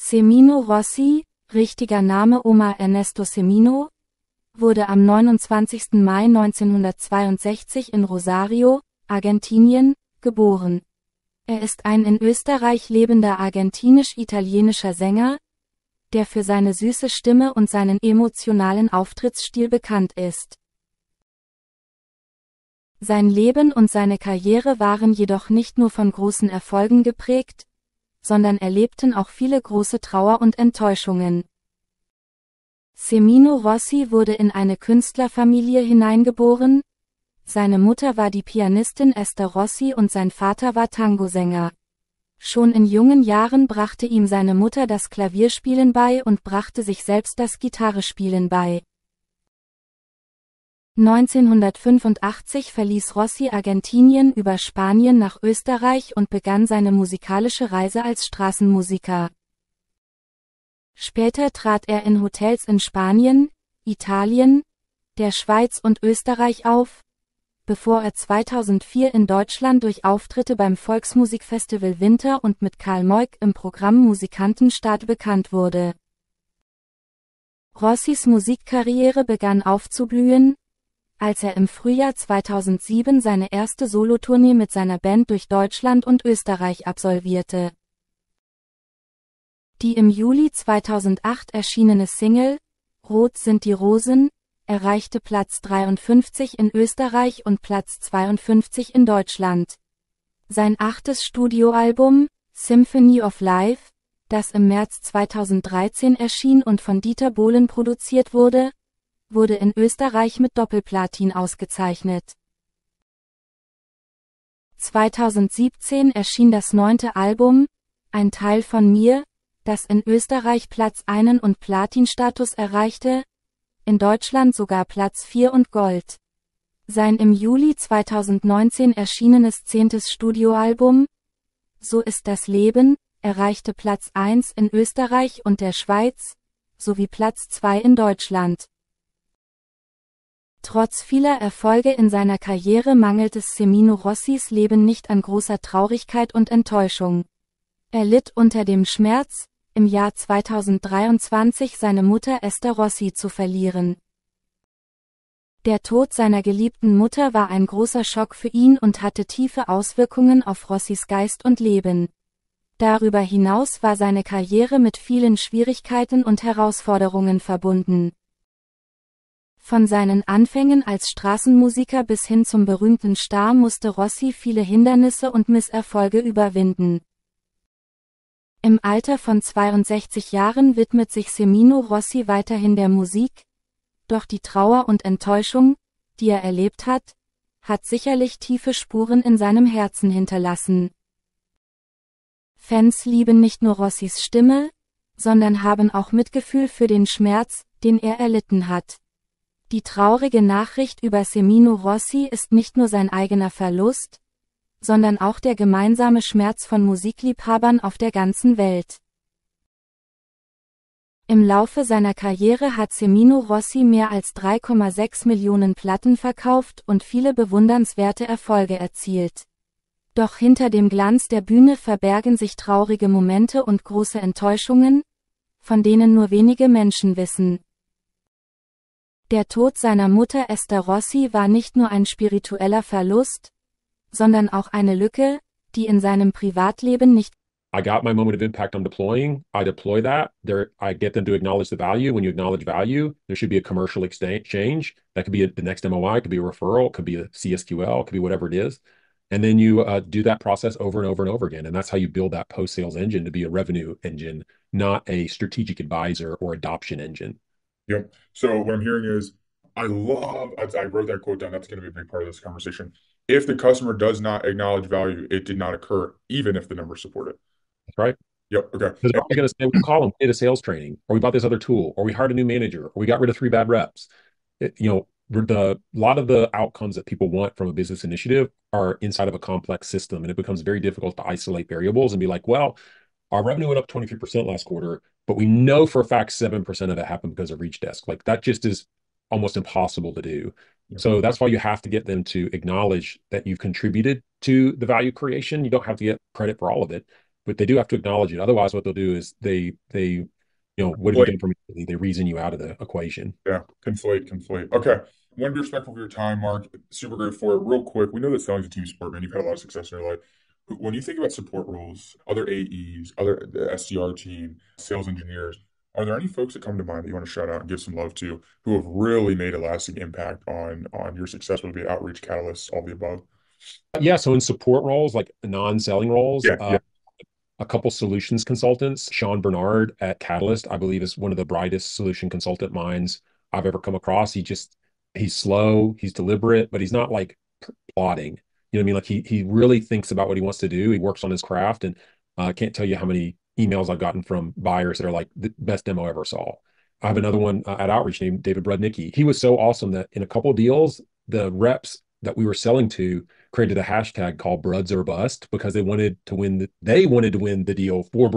Semino Rossi, richtiger Name Omar Ernesto Semino, wurde am 29. Mai 1962 in Rosario, Argentinien, geboren. Er ist ein in Österreich lebender argentinisch-italienischer Sänger, der für seine süße Stimme und seinen emotionalen Auftrittsstil bekannt ist. Sein Leben und seine Karriere waren jedoch nicht nur von großen Erfolgen geprägt, sondern erlebten auch viele große Trauer und Enttäuschungen. Semino Rossi wurde in eine Künstlerfamilie hineingeboren. Seine Mutter war die Pianistin Esther Rossi und sein Vater war Tangosänger. Schon in jungen Jahren brachte ihm seine Mutter das Klavierspielen bei und brachte sich selbst das Gitarrespielen bei. 1985 verließ Rossi Argentinien über Spanien nach Österreich und begann seine musikalische Reise als Straßenmusiker. Später trat er in Hotels in Spanien, Italien, der Schweiz und Österreich auf, bevor er 2004 in Deutschland durch Auftritte beim Volksmusikfestival Winter und mit Karl Moik im Programm Musikantenstart bekannt wurde. Rossis Musikkarriere begann aufzublühen, als er im Frühjahr 2007 seine erste Solotournee mit seiner Band durch Deutschland und Österreich absolvierte. Die im Juli 2008 erschienene Single »Rot sind die Rosen« erreichte Platz 53 in Österreich und Platz 52 in Deutschland. Sein 8. Studioalbum »Symphony of Life«, das im März 2013 erschien und von Dieter Bohlen produziert wurde, wurde in Österreich mit Doppelplatin ausgezeichnet. 2017 erschien das 9. Album »Ein Teil von mir«, das in Österreich Platz 1 und Platinstatus erreichte, in Deutschland sogar Platz 4 und Gold. Sein im Juli 2019 erschienenes 10. Studioalbum »So ist das Leben« erreichte Platz 1 in Österreich und der Schweiz, sowie Platz 2 in Deutschland. Trotz vieler Erfolge in seiner Karriere mangelt es Semino Rossis Leben nicht an großer Traurigkeit und Enttäuschung. Er litt unter dem Schmerz, im Jahr 2023 seine Mutter Esther Rossi zu verlieren. Der Tod seiner geliebten Mutter war ein großer Schock für ihn und hatte tiefe Auswirkungen auf Rossis Geist und Leben. Darüber hinaus war seine Karriere mit vielen Schwierigkeiten und Herausforderungen verbunden. Von seinen Anfängen als Straßenmusiker bis hin zum berühmten Star musste Rossi viele Hindernisse und Misserfolge überwinden. Im Alter von 62 Jahren widmet sich Semino Rossi weiterhin der Musik, doch die Trauer und Enttäuschung, die er erlebt hat, hat sicherlich tiefe Spuren in seinem Herzen hinterlassen. Fans lieben nicht nur Rossis Stimme, sondern haben auch Mitgefühl für den Schmerz, den er erlitten hat. Die traurige Nachricht über Semino Rossi ist nicht nur sein eigener Verlust, sondern auch der gemeinsame Schmerz von Musikliebhabern auf der ganzen Welt. Im Laufe seiner Karriere hat Semino Rossi mehr als 3,6 Millionen Platten verkauft und viele bewundernswerte Erfolge erzielt. Doch hinter dem Glanz der Bühne verbergen sich traurige Momente und große Enttäuschungen, von denen nur wenige Menschen wissen. Der Tod seiner Mutter Esther Rossi war nicht nur ein spiritueller Verlust, sondern auch eine Lücke, die in seinem Privatleben nicht. I got my moment of impact I'm deploying. I deploy that. I get them to acknowledge the value. When you acknowledge value, there should be a commercial exchange. That could be the next MOI, it could be a referral, it could be a CSQL, it could be whatever it is. And then you do that process over and over and over again. And that's how you build that post-sales engine to be a revenue engine, not a strategic advisor or adoption engine. Yep. So what I'm hearing is, I wrote that quote down. That's going to be a big part of this conversation. If the customer does not acknowledge value, it did not occur, even if the numbers support it. That's right. Yep. Okay. Because they're going to say, we call them, we did a sales training, or we bought this other tool, or we hired a new manager, or we got rid of 3 bad reps. A lot of the outcomes that people want from a business initiative are inside of a complex system, and it becomes very difficult to isolate variables and be like, well, our revenue went up 23% last quarter, but we know for a fact 7% of it happened because of Reach Desk. Like, that just is almost impossible to do. So that's why you have to get them to acknowledge that you've contributed to the value creation. You don't have to get credit for all of it, but they do have to acknowledge it. Otherwise, what they'll do is what have you Conflate. done for me? They reason you out of the equation. Yeah, conflate. Okay. I want to be respectful of your time, Mark. Super great for it. Real quick, we know that selling is a team sport, man. You've had a lot of success in your life. When you think about support roles, other AEs, other the SDR team, sales engineers, are there any folks that come to mind that you want to shout out and give some love to who have really made a lasting impact on your success, whether it be outreach, catalysts, all the above? Yeah, so in support roles, like non-selling roles, Yeah, yeah. a couple solutions consultants. Sean Bernard at Catalyst, I believe, is one of the brightest solution consultant minds I've ever come across. He's slow, he's deliberate, but he's not like plodding. You know what I mean? Like he really thinks about what he wants to do. He works on his craft, and I can't tell you how many emails I've gotten from buyers that are like the best demo I ever saw. I have another one at Outreach named David Brudnicki. He was so awesome that in a couple of deals, the reps that we were selling to created a hashtag called Bruds or Bust because they wanted to win the deal for